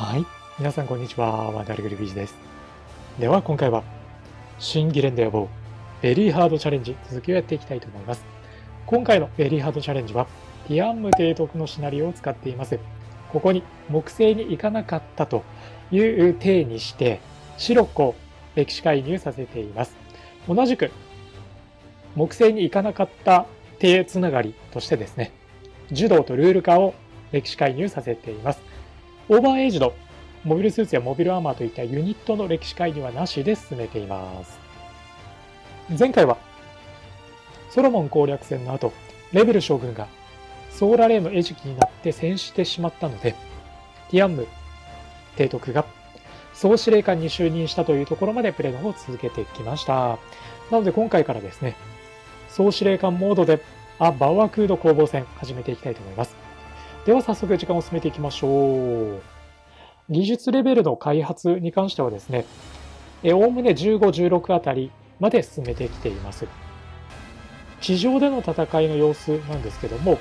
はい。皆さん、こんにちは。ワンダルグルビージです。では、今回は、新ギレンド野望、ベリーハードチャレンジ、続きをやっていきたいと思います。今回のベリーハードチャレンジは、ティアンム提督のシナリオを使っています。ここに、木星に行かなかったという体にして、白子を歴史介入させています。同じく、木星に行かなかった手つながりとしてですね、柔道とルール化を歴史介入させています。オーバーエイジド、モビルスーツやモビルアーマーといったユニットの歴史介入はなしで進めています。前回はソロモン攻略戦の後、レベル将軍がソーラレーの餌食になって戦死してしまったので、ティアンム提督が総司令官に就任したというところまでプレイの方を続けてきました。なので今回からですね、総司令官モードでバワクード攻防戦始めていきたいと思います。では早速時間を進めていきましょう。技術レベルの開発に関してはですね、おおむね15、16あたりまで進めてきています。地上での戦いの様子なんですけども、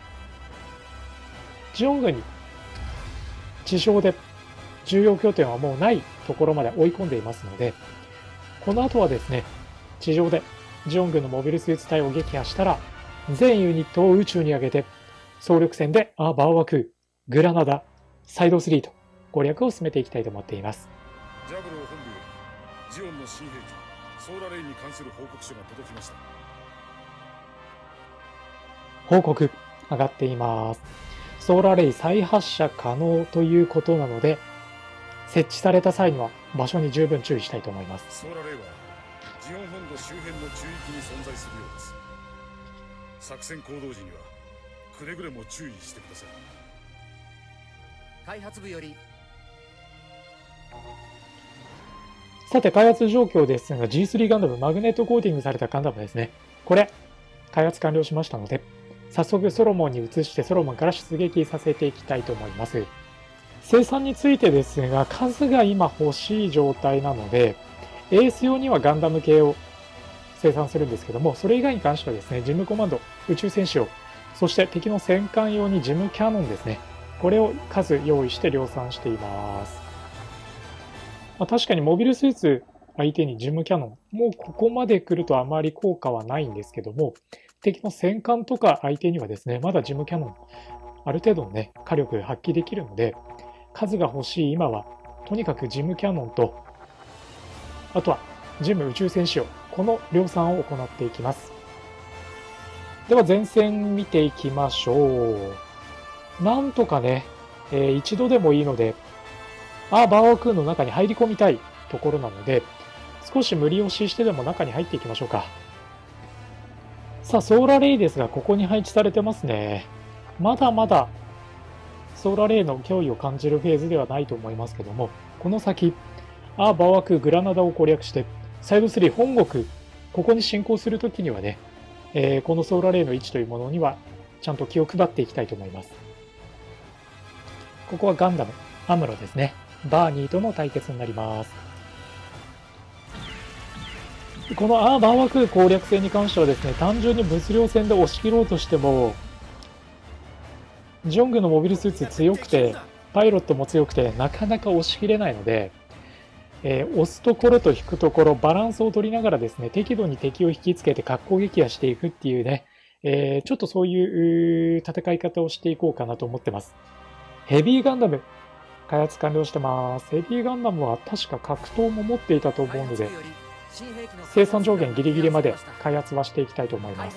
ジオン軍に地上で重要拠点はもうないところまで追い込んでいますので、この後はですね、地上でジオン軍のモビルスーツ隊を撃破したら、全ユニットを宇宙に上げて、総力戦でバーワクー、グラナダ、サイド3と攻略を進めていきたいと思っています。 ジャブロー本部よりジオンの新兵器ソーラレイに関する報告書が届きました。 報告上がっています。ソーラレイ再発射可能ということなので、設置された際には場所に十分注意したいと思います。 ソーラレイはジオン本土周辺の中域に存在するようです。作戦行動時にはくれぐれも注意してください。 開発部より。 さて、開発状況ですが、G3 ガンダム、マグネットコーティングされたガンダムですね。これ、開発完了しましたので、早速ソロモンに移してソロモンから出撃させていきたいと思います。生産についてですが、数が今欲しい状態なので、エース用にはガンダム系を生産するんですけども、それ以外に関してはですね、ジムコマンド、宇宙戦士を、そして敵の戦艦用にジムキャノンですね。これを数用意して量産しています。確かにモビルスーツ相手にジムキャノン、もうここまで来るとあまり効果はないんですけども、敵の戦艦とか相手にはですね、まだジムキャノン、ある程度のね、火力発揮できるので、数が欲しい今は、とにかくジムキャノンと、あとはジム宇宙戦士を、この量産を行っていきます。では前線見ていきましょう。なんとかね、一度でもいいので、バーワクーンの中に入り込みたいところなので、少し無理押ししてでも中に入っていきましょうか。さあ、ソーラレイですが、ここに配置されてますね。まだまだ、ソーラレイの脅威を感じるフェーズではないと思いますけども、この先、バーワクー、グラナダを攻略して、サイド3、本国、ここに進行するときにはね、このソーラレイの位置というものには、ちゃんと気を配っていきたいと思います。ここはガンダム、アムロですね。バーニーとの対決になります。このバーワクー攻略戦に関してはですね、単純に物量戦で押し切ろうとしても、ジョングのモビルスーツ強くて、パイロットも強くて、なかなか押し切れないので、押すところと引くところ、バランスを取りながらですね、適度に敵を引きつけて格好撃破していくっていうね、ちょっとそういう戦い方をしていこうかなと思ってます。ヘビーガンダム、開発完了してます。ヘビーガンダムは確か格闘も持っていたと思うので、生産上限ギリギリまで開発はしていきたいと思います。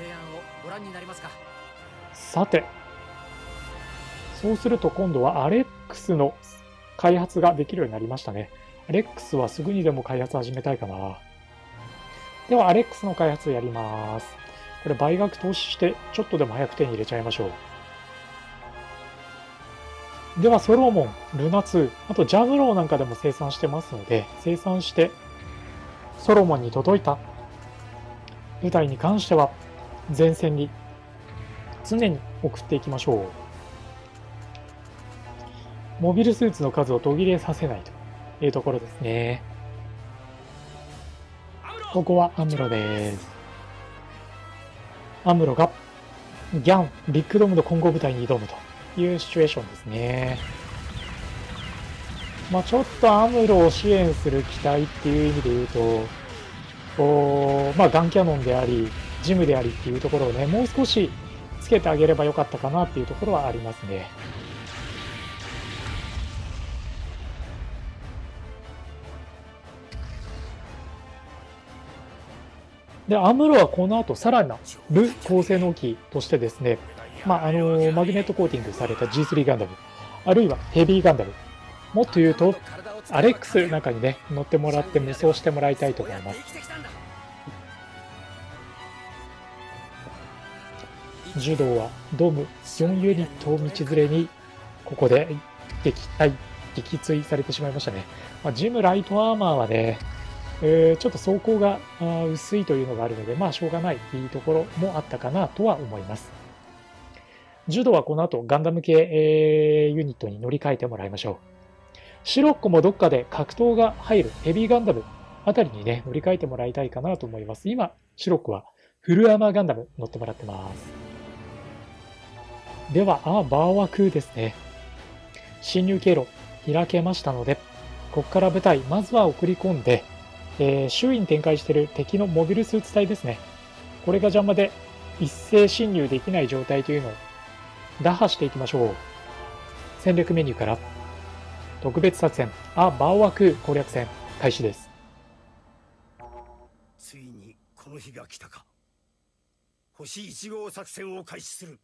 さて、そうすると今度はアレックスの開発ができるようになりましたね。アレックスはすぐにでも開発始めたいかな。ではアレックスの開発やります。これ倍額投資してちょっとでも早く手に入れちゃいましょう。ではソロモン、ルナ2、あとジャブローなんかでも生産してますので、生産してソロモンに届いた部隊に関しては前線に常に送っていきましょう。モビルスーツの数を途切れさせないというところですね。ここはアムロです。アムロがギャン、ビッグドームの混合部隊に挑むというシチュエーションですね。 まあ、ちょっとアムロを支援する機体っていう意味で言うと、まあ、ガンキャノンであり、ジムでありっていうところをね、もう少しつけてあげればよかったかなっていうところはありますね。で、アムロはこの後さらなる高性能機としてですね、まあ、マグネットコーティングされた G3 ガンダム、あるいはヘビーガンダム、もっと言うと、アレックスなんかにね、乗ってもらって無双してもらいたいと思います。柔道はドーム4ユニットを道連れに、ここで撃墜されてしまいましたね。まあ、ジムライトアーマーはね、ちょっと装甲が薄いというのがあるので、まあしょうがないところもあったかなとは思います。柔道はこの後ガンダム系、ユニットに乗り換えてもらいましょう。シロッコもどっかで格闘が入るヘビーガンダムあたりにね、乗り換えてもらいたいかなと思います。今、シロッコはフルアーマーガンダム乗ってもらってます。では、バーワクーですね。侵入経路開けましたので、ここから部隊、まずは送り込んで、周囲に展開している敵のモビルスーツ隊ですね。これが邪魔で一斉侵入できない状態というのを打破していきましょう。戦略メニューから特別作戦バーワク攻略戦開始です。 ついにこの日が来たか。星1号作戦を開始する。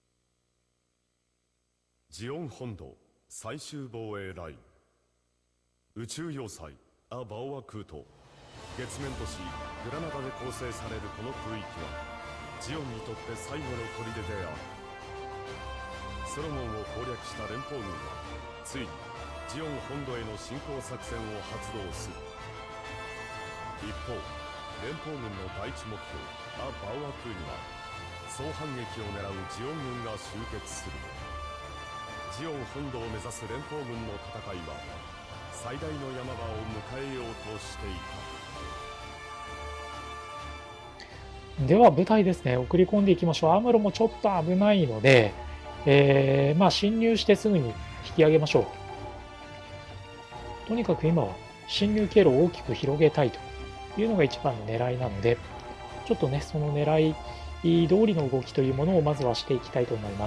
ジオン本土最終防衛ライン、宇宙要塞バーワクと月面都市グラナダで構成されるこの空域はジオンにとって最後の砦である。ソロモンを攻略した連邦軍はついにジオン本土への侵攻作戦を発動する。一方、連邦軍の第一目標バーワクには総反撃を狙うジオン軍が集結する。ジオン本土を目指す連邦軍の戦いは最大の山場を迎えようとしていた。では部隊ですね、送り込んでいきましょう。アムロもちょっと危ないので、まあ侵入してすぐに引き上げましょう。とにかく今は侵入経路を大きく広げたいというのが一番の狙いなので、ちょっとね、その狙い通りの動きというものをまずはしていきたいと思います。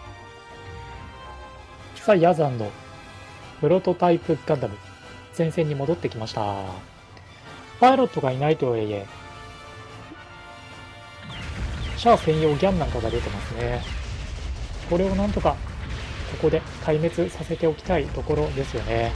さあ、ヤザンのプロトタイプガンダム、前線に戻ってきました。パイロットがいないとはいえ、シャア専用ギャンなんかが出てますね。これをなんとかここで壊滅させておきたいところですよね。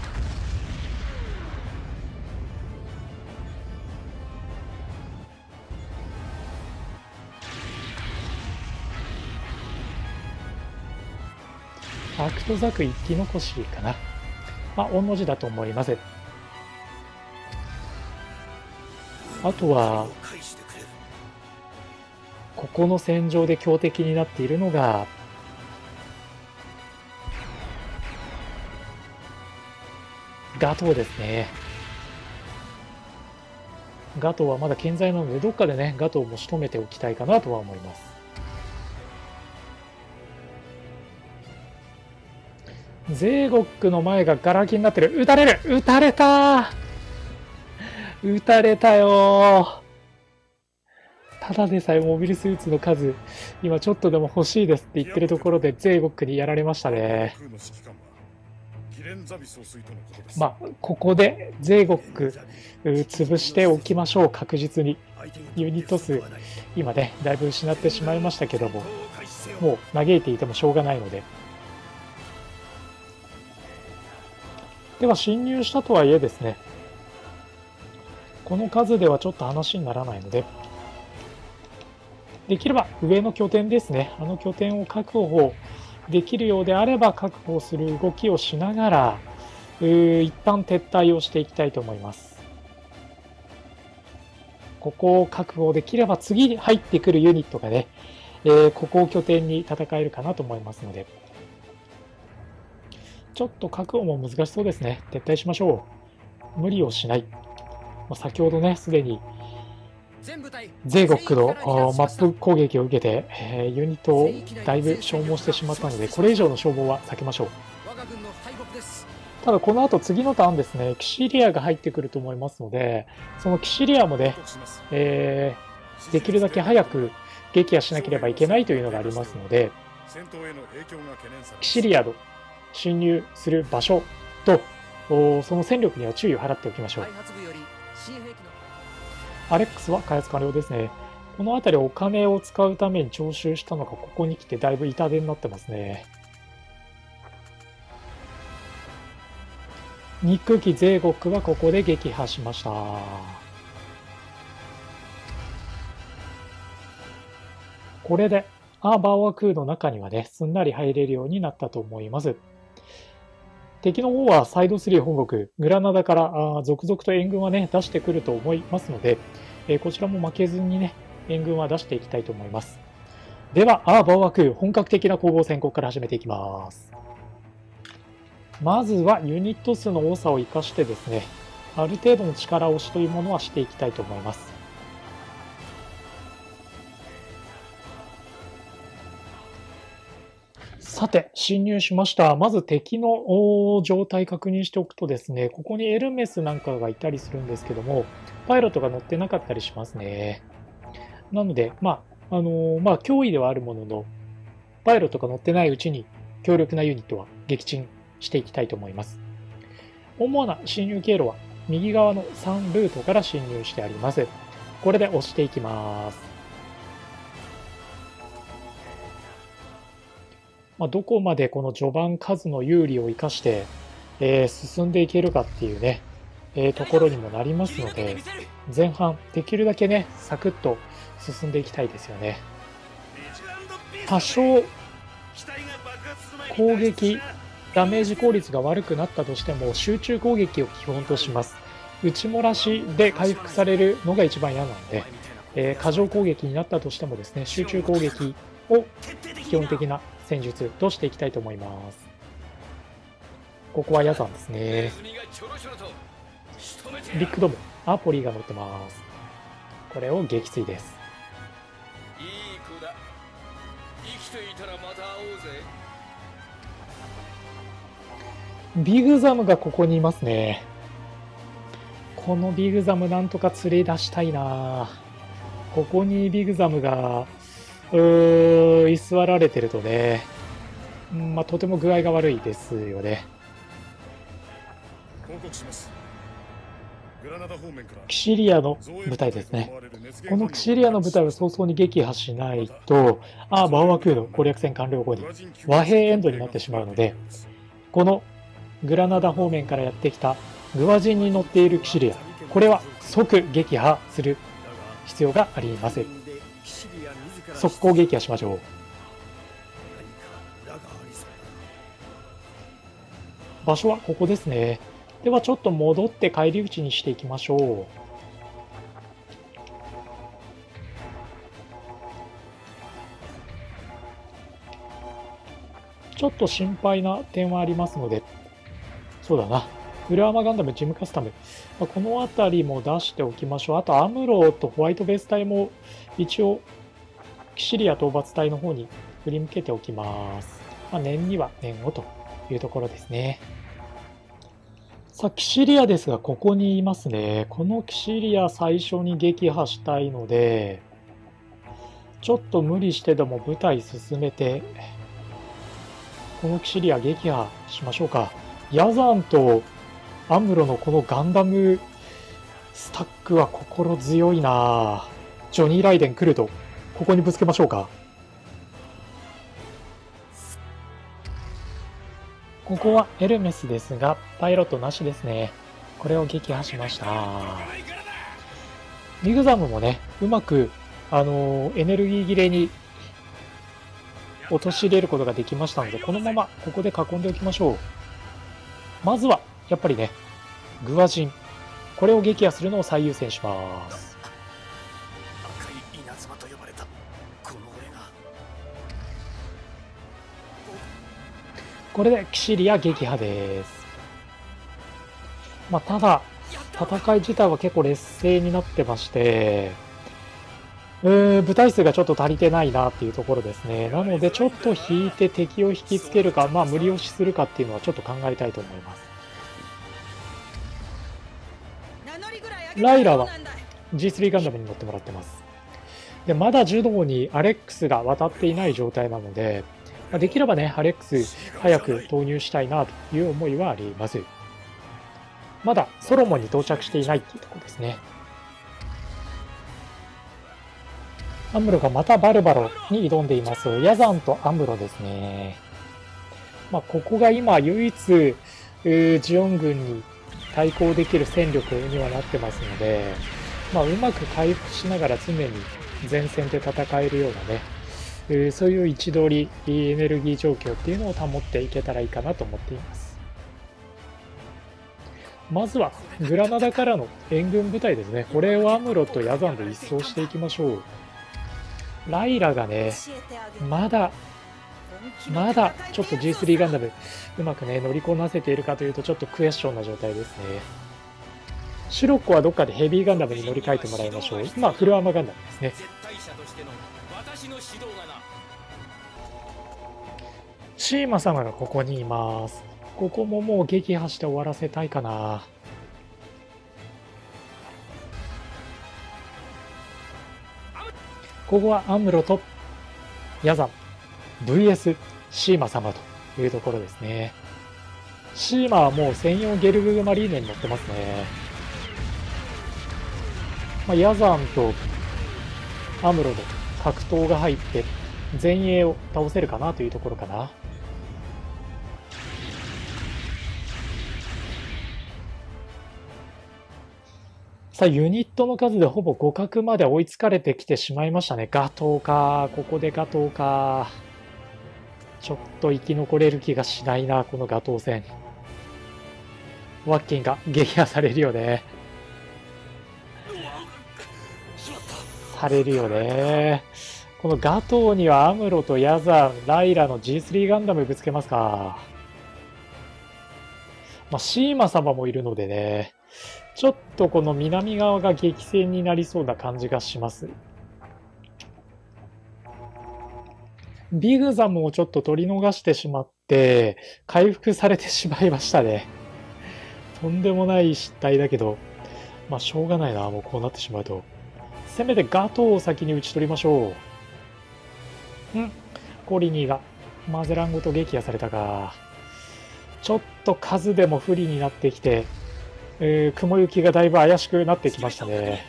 アクトザク一機残しかな。まあ、御の字だと思います。あとは、ここの戦場で強敵になっているのが、ガトーですね。ガトーはまだ健在なので、どっかでね、ガトーも仕留めておきたいかなとは思います。ゼーゴックの前がガラ空きになってる。撃たれる、撃たれた、撃たれたよ。ただでさえモビルスーツの数、今ちょっとでも欲しいですって言ってるところでゼーゴックにやられましたね。まあ、ここでゼーゴック潰しておきましょう。確実に。ユニット数、今ね、だいぶ失ってしまいましたけども、もう嘆いていてもしょうがないので。では侵入したとはいえですね、この数ではちょっと話にならないので、できれば上の拠点ですね、あの拠点を確保できるようであれば確保する動きをしながら、一旦撤退をしていきたいと思います。ここを確保できれば次に入ってくるユニットがね、ここを拠点に戦えるかなと思いますので、ちょっと確保も難しそうですね。撤退しましょう。無理をしない。先ほどね、すでにゼーゴックのマップ攻撃を受けて、ユニットをだいぶ消耗してしまったので、これ以上の消耗は避けましょう。 ただこの後次のターンですね、キシリアが入ってくると思いますので、そのキシリアもね、できるだけ早く撃破しなければいけないというのがありますので、キシリアの侵入する場所と、その戦力には注意を払っておきましょう。アレックスは開発完了ですね。この辺りお金を使うために徴収したのがここに来てだいぶ痛手になってますね。憎き税国はここで撃破しました。これでバーワクーの中にはね、すんなり入れるようになったと思います。敵の方はサイド3本国、グラナダから続々と援軍はね、出してくると思いますので、こちらも負けずにね、援軍は出していきたいと思います。では、バーワクー、本格的な攻防戦、ここから始めていきます。まずはユニット数の多さを生かしてですね、ある程度の力押しというものはしていきたいと思います。さて、侵入しました。まず敵の状態確認しておくとですね、ここにエルメスなんかがいたりするんですけども、パイロットが乗ってなかったりしますね。なので、脅威ではあるものの、パイロットが乗ってないうちに強力なユニットは撃沈していきたいと思います。主な侵入経路は右側の3ルートから侵入してあります。これで押していきます。どこまでこの序盤数の有利を生かして、進んでいけるかっていうね、ところにもなりますので、前半できるだけね、サクッと進んでいきたいですよね。多少攻撃ダメージ効率が悪くなったとしても集中攻撃を基本とします。打ち漏らしで回復されるのが一番嫌なので、過剰攻撃になったとしてもですね、集中攻撃を基本的な戦術としていきたいと思います。ここはヤザンですね。ビッグドム、ポリーが乗ってます。これを撃墜です。 いい子だ。生きていたらまた会おうぜ。 ビグザムがここにいますね。このビグザムなんとか連れ出したいな。ここにビグザムが居座られてるとね、とても具合が悪いですよね。キシリアの部隊ですね。このキシリアの部隊を早々に撃破しないと、バーワクーの攻略戦完了後に和平エンドになってしまうので、このグラナダ方面からやってきたグワジンに乗っているキシリア、これは即撃破する必要があります。速攻撃破しましょう。場所はここですね。ではちょっと戻って返り討ちにしていきましょう。ちょっと心配な点はありますので、そうだな、フルアーマーガンダムジムカスタム、この辺りも出しておきましょう。あとアムロとホワイトベース隊も一応キシリア討伐隊の方に振り向けておきます。念には念をというところですね。さあ、キシリアですが、ここにいますね。このキシリア最初に撃破したいので、ちょっと無理してでも部隊進めて、このキシリア撃破しましょうか。ヤザンとアムロのこのガンダムスタックは心強いな。ジョニー・ライデン来ると、ここにぶつけましょうか。ここはエルメスですが、パイロットなしですね。これを撃破しました。ビグザムもね、うまく、エネルギー切れに陥れることができましたので、このままここで囲んでおきましょう。まずは、やっぱりね、グワジン。これを撃破するのを最優先します。 赤い稲妻と呼ばれたこの俺が。 これでキシリア撃破です。ただ、戦い自体は結構劣勢になってまして、部隊数がちょっと足りてないなっていうところですね。なので、ちょっと引いて敵を引きつけるか、無理押しするかっていうのはちょっと考えたいと思います。 ライラは G3 ガンダムに乗ってもらってます。でまだ柔道にアレックスが渡っていない状態なので、できればねアレックス早く投入したいなという思いはあります。まだソロモンに到着していないっていうところですね。アムロがまたバルバロに挑んでいます。ヤザンとアムロですね。ここが今唯一ジオン軍に対抗できる戦力にはなってますので、うまく回復しながら常に前線で戦えるようなね、そういう位置取りエネルギー状況っていうのを保っていけたらいいかなと思っています。まずはグラナダからの援軍部隊ですね。これをアムロとヤザンで一掃していきましょう。ライラがねまだちょっと G3 ガンダムうまくね乗りこなせているかというとちょっとクエスチョンな状態ですね。シュロッコはどっかでヘビーガンダムに乗り換えてもらいましょう。今フルアーマーガンダムですね。シーマ様がここにいます。ここももう撃破して終わらせたいかな。ここはアムロとヤザン VS シーマ様というところですね。シーマはもう専用ゲルググマリーネに乗ってますね。ヤザンとアムロの格闘が入って前衛を倒せるかなというところかな。さあユニットの数でほぼ互角まで追いつかれてきてしまいましたね。ガトーか、ここでガトーか。ちょっと生き残れる気がしないな、このガトー戦。ワッキンが撃破されるよね。されるよね。このガトーにはアムロとヤザン、ライラの G3 ガンダムぶつけますか。シーマ様もいるのでね。ちょっとこの南側が激戦になりそうな感じがします。ビグザムをちょっと取り逃してしまって回復されてしまいましたね。とんでもない失態だけど、しょうがないな、もうこうなってしまうと。せめてガトーを先に打ち取りましょう。コリニーがマゼランごと撃破されたか。ちょっと数でも不利になってきて、雲行きがだいぶ怪しくなってきましたね。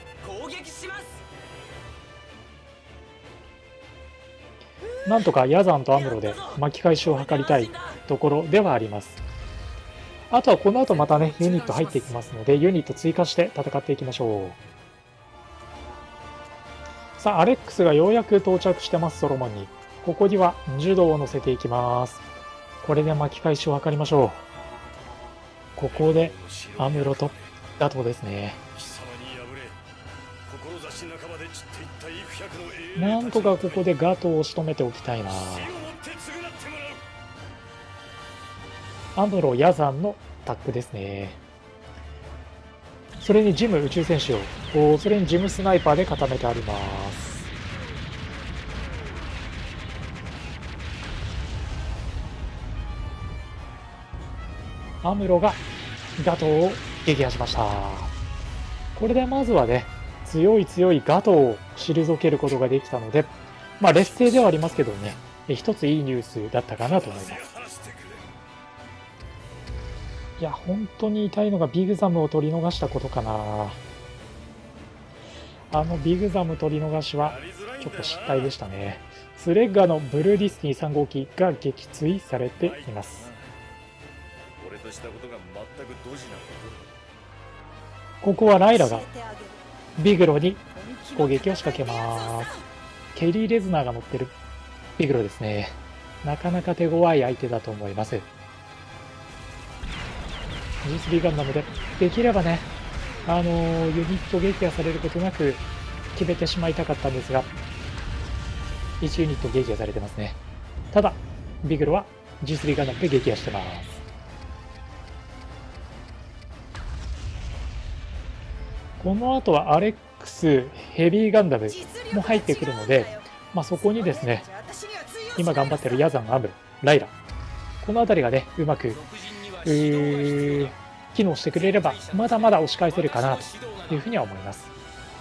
なんとかヤザンとアムロで巻き返しを図りたいところではあります。あとはこの後またねユニット入っていきますのでユニット追加して戦っていきましょう。さあアレックスがようやく到着してます。ソロモンにここには柔道を乗せていきます。これで巻き返しを図りましょう。ここでアムロとガトーですね。なんとかここでガトーを仕留めておきたいな。アムロ、ヤザンのタッグですね。それにジム宇宙戦士を、それにジムスナイパーで固めてあります。アムロがガトーを撃破しました。これでまずはね強いガトーを退けることができたので、劣勢ではありますけどね一ついいニュースだったかなと思います。いや本当に痛いのがビグザムを取り逃したことかな。ビグザム取り逃しはちょっと失態でしたね。スレッガのブルーディスティ3号機が撃墜されています。ここはライラがビグロに攻撃を仕掛けます。ケリー・レズナーが乗ってるビグロですね。なかなか手強い相手だと思います。G3 ガンダムでできればねユニット撃破されることなく決めてしまいたかったんですが1ユニット撃破されてますね。ただビグロは G3 ガンダムで撃破してます。この後はアレックスヘビーガンダムも入ってくるので、そこにですね今頑張ってるヤザン、アムロ、ライラこの辺りがねうまく機能してくれればまだまだ押し返せるかなというふうには思います。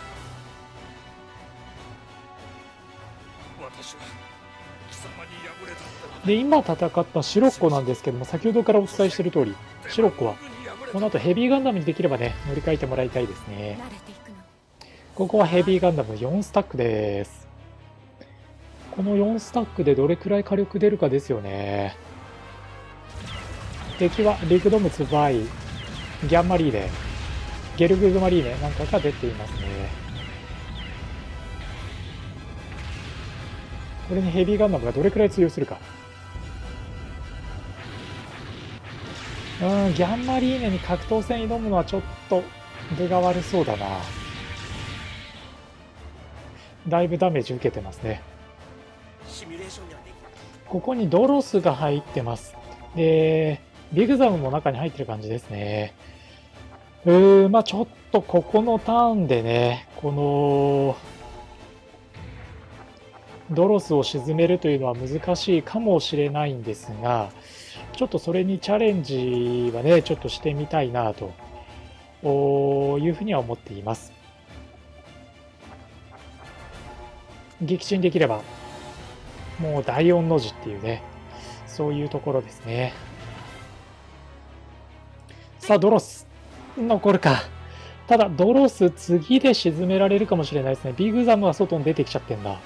で今戦ったシロッコなんですけども、先ほどからお伝えしている通り、シロッコはこの後ヘビーガンダムにできればね乗り換えてもらいたいですね。ここはヘビーガンダム4スタックです。この4スタックでどれくらい火力出るかですよね。敵はリクドムツバイ、ギャンマリーネ、ゲルググマリーネなんかが出ていますね。これにヘビーガンダムがどれくらい通用するか。ギャンマリーネに格闘戦挑むのはちょっと分が悪そうだな。だいぶダメージ受けてますね。ここにドロスが入ってます。でビグザムも中に入ってる感じですね。まあちょっとここのターンでね、このドロスを沈めるというのは難しいかもしれないんですが、ちょっとそれにチャレンジはねちょっとしてみたいなというふうには思っています。撃沈できればもう第4の字っていうね、そういうところですね。さあドロス残るか。ただドロス次で沈められるかもしれないですね。ビグザムは外に出てきちゃってんだ。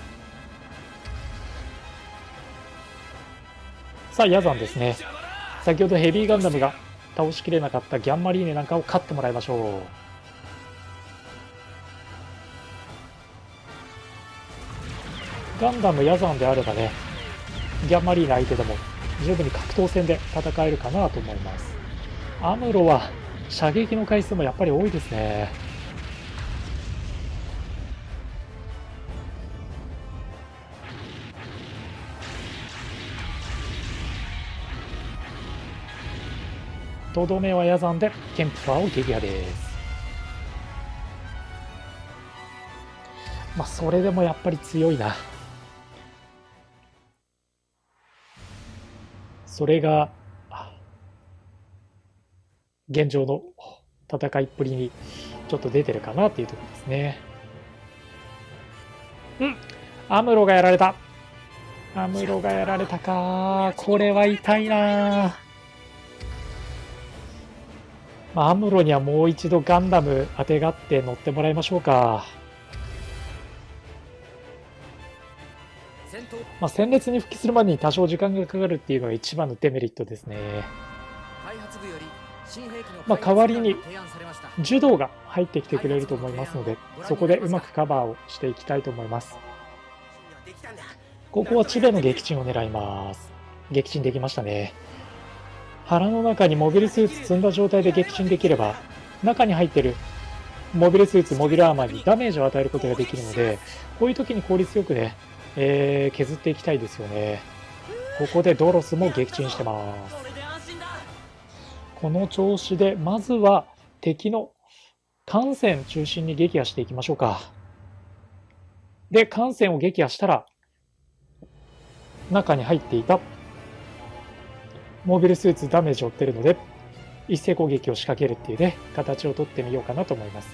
さあヤザンですね。先ほどヘビーガンダムが倒しきれなかったギャンマリーネなんかを勝ってもらいましょう。ガンダムヤザンであればね、ギャンマリーネ相手でも十分に格闘戦で戦えるかなと思います。アムロは射撃の回数もやっぱり多いですね。とどめはヤザンでケンプファーを撃破です。まあそれでもやっぱり強いな。それが現状の戦いっぷりにちょっと出てるかなっていうところですね。アムロがやられた。アムロがやられたか。これは痛いな。まあ、アムロにはもう一度ガンダムあてがって乗ってもらいましょうか。まあ、戦列に復帰するまでに多少時間がかかるっていうのが一番のデメリットですね。まあ、代わりに柔道が入ってきてくれると思いますので、そこでうまくカバーをしていきたいと思います。ここはチベの撃沈を狙います。撃沈できましたね。腹の中にモビルスーツ積んだ状態で撃沈できれば、中に入ってるモビルスーツ、モビルアーマーにダメージを与えることができるので、こういう時に効率よくね、削っていきたいですよね。ここでドロスも撃沈してます。この調子でまずは敵の艦船中心に撃破していきましょうか。で艦船を撃破したら中に入っていたモビルスーツダメージを負っているので一斉攻撃を仕掛けるっていうね形をとってみようかなと思います。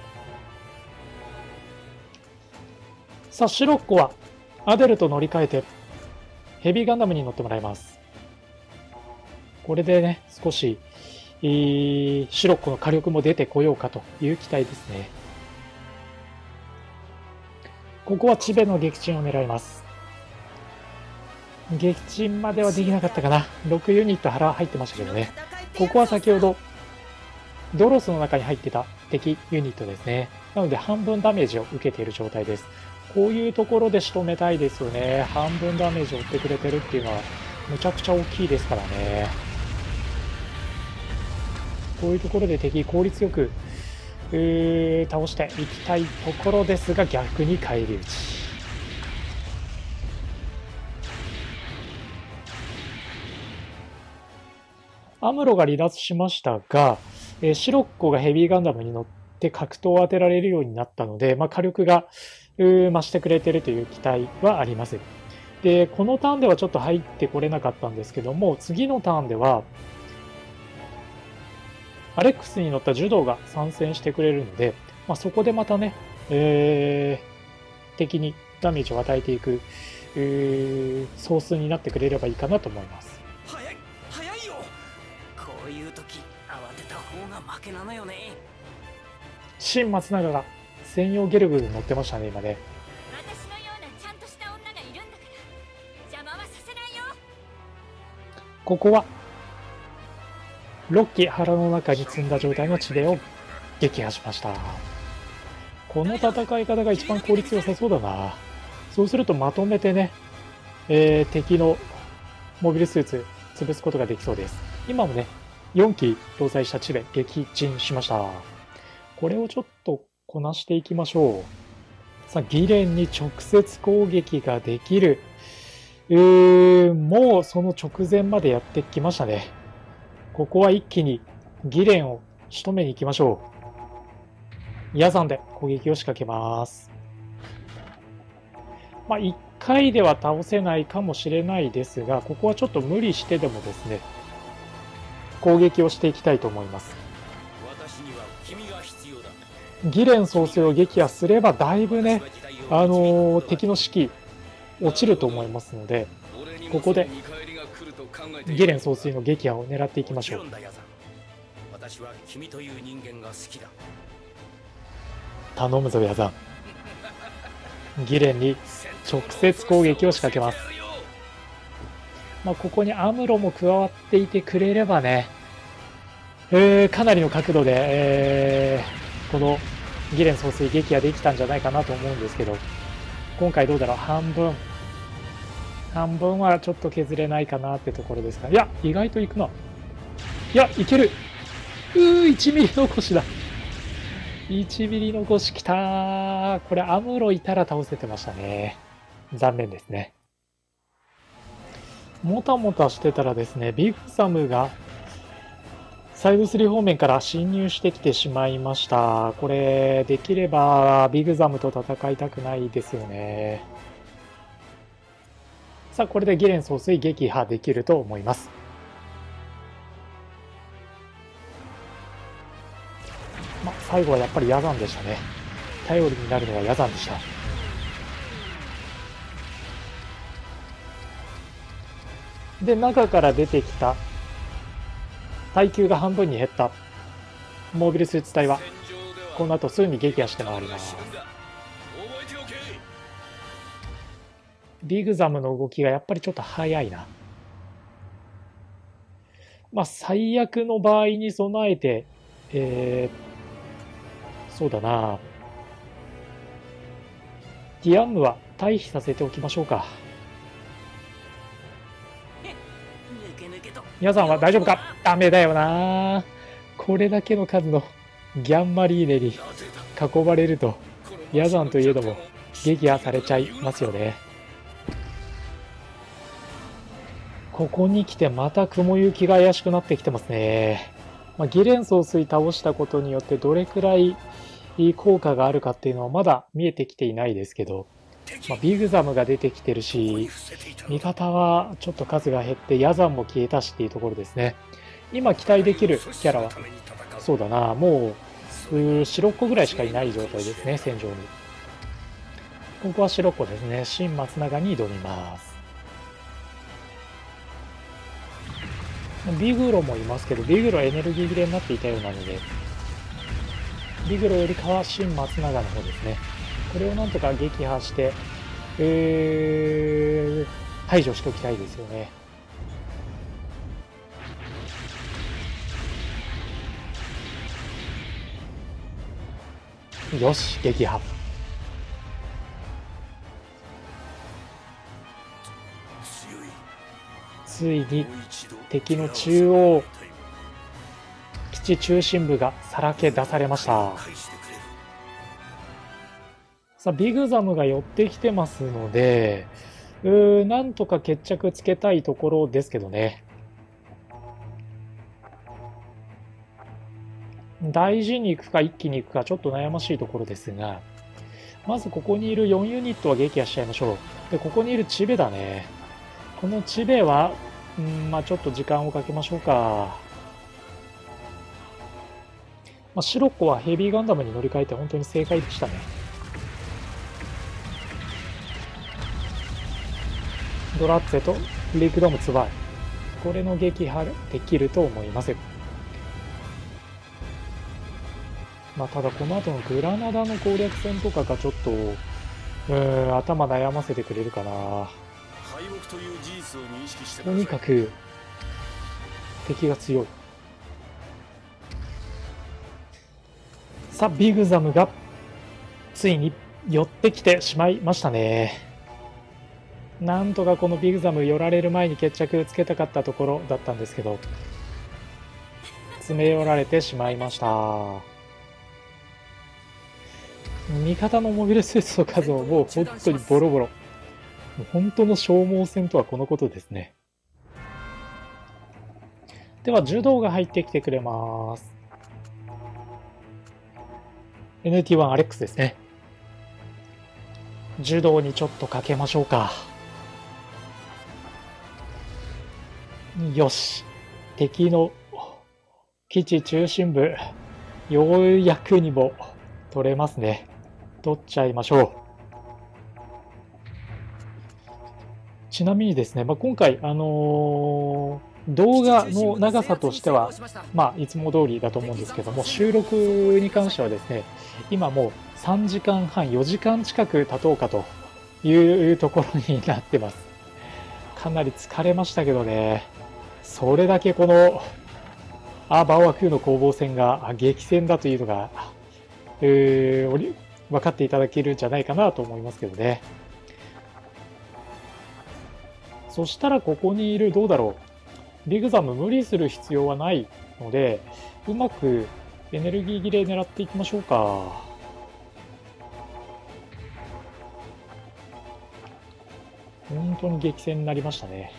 さあシロッコはアデルと乗り換えてヘビーガンダムに乗ってもらいます。これでね少しシロッコの火力も出てこようかという期待ですね。ここはチベの撃沈を狙います。撃沈まではできなかったかな。6ユニット腹入ってましたけどね。ここは先ほどドロスの中に入ってた敵ユニットですね。なので半分ダメージを受けている状態です。こういうところで仕留めたいですよね。半分ダメージを負ってくれてるっていうのはむちゃくちゃ大きいですからね。こういうところで敵効率よく倒していきたいところですが逆に返り討ち。アムロが離脱しましたが、シロッコがヘビーガンダムに乗って格闘を当てられるようになったので、火力が増してくれているという期待はあります。で、このターンではちょっと入ってこれなかったんですけども、次のターンではアレックスに乗ったジュドーが参戦してくれるので、まあ、そこでまたね、敵にダメージを与えていく、ソースになってくれればいいかなと思います。 早いよ。こういう時慌てた方が負けなのよね。 新松永が専用ゲルグに乗ってましたね、今ね。 私のようなちゃんとした女がいるんだから邪魔はさせないよ。 ここは6機腹の中に積んだ状態の地でを撃破しました。この戦い方が一番効率良さそうだな。そうするとまとめてね、敵のモビルスーツ潰すことができそうです。今もね、4機搭載した地で撃沈しました。これをちょっとこなしていきましょう。さあ、ギレンに直接攻撃ができる。もうその直前までやってきましたね。ここは一気にギレンを仕留めに行きましょう。ヤザンで攻撃を仕掛けます。まあ、1回では倒せないかもしれないですが、ここはちょっと無理してでもですね、攻撃をしていきたいと思います。 私には君が必要だ。 ギレン総帥を撃破すればだいぶね、敵の士気落ちると思いますので、ここでギレン総帥の撃破を狙っていきましょう。 私は君という人間が好きだ。 頼むぞヤザン。ギレンに直接攻撃を仕掛けます。まあ、ここにアムロも加わっていてくれればね、かなりの角度で、このギレン総帥撃破できたんじゃないかなと思うんですけど、今回どうだろう、半分はちょっと削れないかなってところですか。いや、意外といくな。いや、いける。1ミリ残しだ。1ミリ残しきたー。これアムロいたら倒せてましたね。残念ですね。もたもたしてたらですね、ビグザムがサイド3方面から侵入してきてしまいました。これ、できればビグザムと戦いたくないですよね。さあ、これでギレン総帥撃破できると思います。まあ、最後はやっぱりヤザンでしたね。頼りになるのはヤザンでした。で、中から出てきた耐久が半分に減ったモービルスーツ隊はこの後すぐに撃破して回ります。ビグザムの動きがやっぱりちょっと速いな。まあ最悪の場合に備えて、そうだな、ディアンヌは退避させておきましょうか。皆さんは大丈夫か。ダメだよな。これだけの数のギャンマリーネに囲まれるとヤザンといえども撃破されちゃいますよね。ここに来てまた雲行きが怪しくなってきてますね。まあ、ギレン総帥倒したことによってどれくらい効果があるかっていうのはまだ見えてきていないですけど、まあ、ビグザムが出てきてるし、味方はちょっと数が減ってヤザンも消えたしっていうところですね。今期待できるキャラはそうだな、もう白子ぐらいしかいない状態ですね、戦場に。ここは白子ですね。新松永に挑みます。ビグロもいますけど、ビグロはエネルギー切れになっていたようなので、ビグロよりかは新松永の方ですね。これをなんとか撃破して、排除しておきたいですよね。よし、撃破。ついに敵の中央基地中心部がさらけ出されました。さあ、ビグザムが寄ってきてますので、なんとか決着つけたいところですけどね。大事に行くか一気に行くかちょっと悩ましいところですが、まずここにいる4ユニットは撃破しちゃいましょう。で、ここにいるチベだね。このチベは、まあちょっと時間をかけましょうか。 まあ、シロッコはヘビーガンダムに乗り換えて本当に正解でしたね。ドラッツェとフリークドームツバイ、これの撃破できると思います。まあ、ただこの後のグラナダの攻略戦とかがちょっと頭悩ませてくれるかな。 敗北という事実を認識してくとださい。 にかく敵が強い。さあビグザムがついに寄ってきてしまいましたね。なんとかこのビグザム寄られる前に決着つけたかったところだったんですけど、詰め寄られてしまいました。味方のモビルスーツの数ももう本当にボロボロ。もう本当の消耗戦とはこのことですね。では柔道が入ってきてくれます。NT1 アレックスですね。柔道にちょっとかけましょうか。よし。敵の基地中心部、ようやくにも取れますね。取っちゃいましょう。ちなみにですね、今回、動画の長さとしては、いつも通りだと思うんですけども、収録に関してはですね、今もう3時間半、4時間近く経とうかというところになってます。かなり疲れましたけどね、それだけこのバオアクーの攻防戦が激戦だというのが、分かっていただけるんじゃないかなと思いますけどね。そしたらここにいる、どうだろう、ビグザム無理する必要はないので、うまくエネルギー切れ狙っていきましょうか。本当に激戦になりましたね。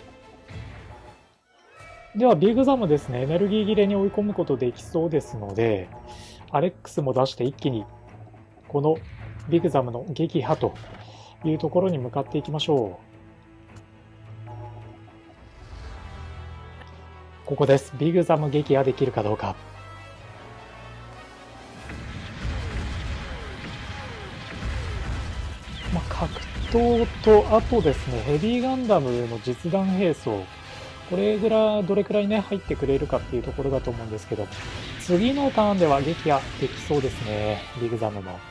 ではビグザムですね、エネルギー切れに追い込むことできそうですので、アレックスも出して一気にこのビグザムの撃破というところに向かっていきましょう。ここです。ビグザム撃破できるかどうか。格闘と、あとですね、ヘビーガンダムの実弾兵装、これぐらい、どれくらいね、入ってくれるかっていうところだと思うんですけど、次のターンでは撃破できそうですね、ビグザムも。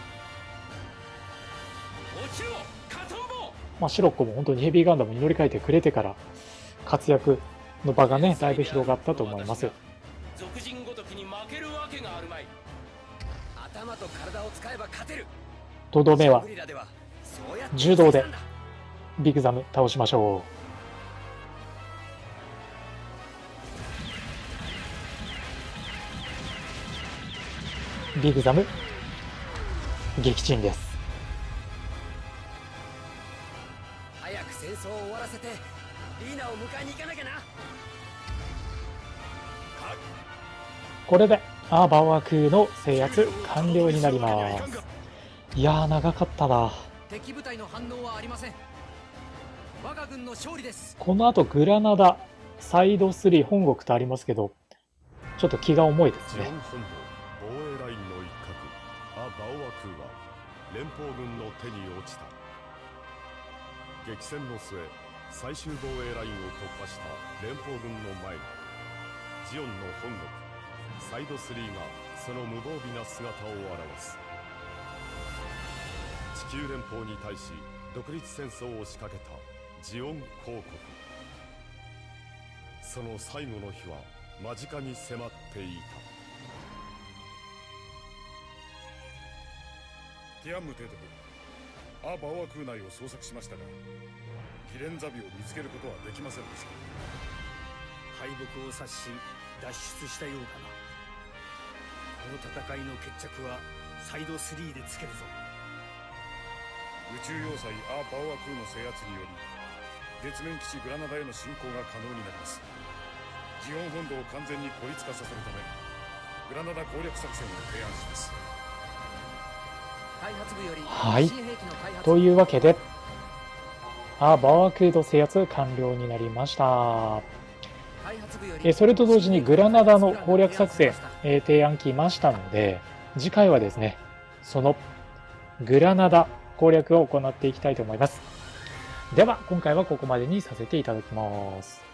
シロッコも本当にヘビーガンダムに乗り換えてくれてから活躍の場がね、だいぶ広がったと思います。 俗人ごときに負けるわけがあるまい。頭と体を使えば勝てる。 とどめは柔道でビグザム倒しましょう。ビグザム撃沈です。 早く戦争を終わらせてリーナを迎えに行かなきゃな。 これでバオアクーの制圧完了になります。いやー、長かったな。 敵部隊の反応はありません。我が軍の勝利です。 この後グラナダ、サイド3、本国とありますけど、ちょっと気が重いですね。 ジオン本土防衛ラインの一角バオアクーは連邦軍の手に落ちた。激戦の末、最終防衛ラインを突破した連邦軍の前にジオンの本国サイド3がその無防備な姿を現す。地球連邦に対し独立戦争を仕掛けたジオン公国。その最後の日は間近に迫っていた。 ティアンム提督、バオアクー内を捜索しましたが、ギレンザビを見つけることはできませんでした。 敗北を察し脱出したようだな。この戦いの決着はサイド3でつけるぞ。 宇宙要塞バオアクーの制圧により月面基地グラナダへの侵攻が可能になります。ジオン本土を完全に孤立化させるためグラナダ攻略作戦を提案します。 はい、というわけでバオアクード制圧完了になりました。それと同時にグラナダの攻略作戦提案来ましたので、次回はですね、そのグラナダ攻略を行っていきたいと思います。では、今回はここまでにさせていただきます。